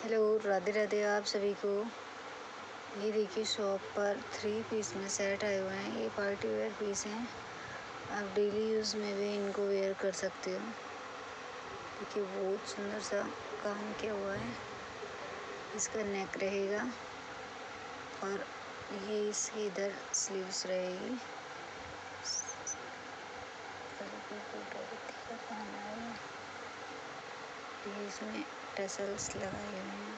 Hello, Radhe Radhe आप सभी को। ये देखिए शॉप पर 3 पीस में सेट आए हुए हैं। ये पार्टी वेयर पीस हैं। आप डेली यूज़ में भी इनको वेयर कर सकते हो। देखिए बहुत सुंदर सा काम किया हुआ है। इसका नेक रहेगा और ये इसकी इधर स्लीव्स रहेगी। ये इसमें टसल्स लगाए हुए हैं।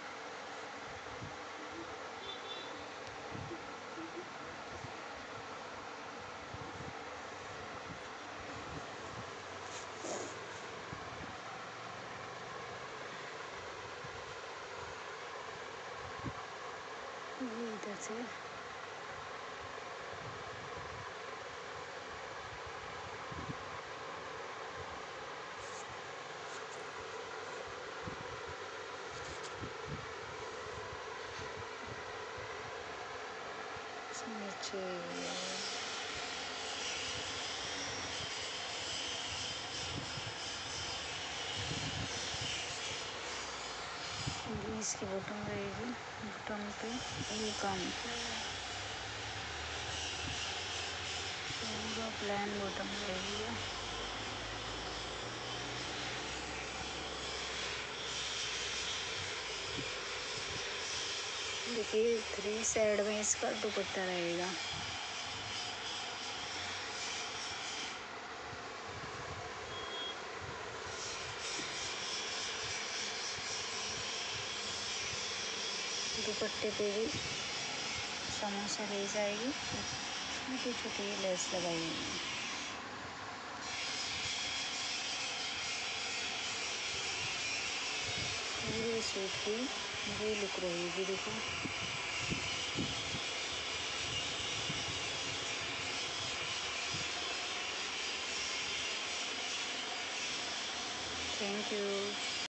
ये इधर से नीचे इसकी बटन रहेगी। बटन पे ये काम किया हुआ है। पूरा प्लान बटन रहेगी। देखिए 3 साइड में इसका दुपट्टा रहेगा। दुपट्टे पे भी समोसा लेस आएगी। छोटी छोटी लेस लगाई हुई है। पूरे सूट की ये लुक रहेगी। देखो थैंक यू।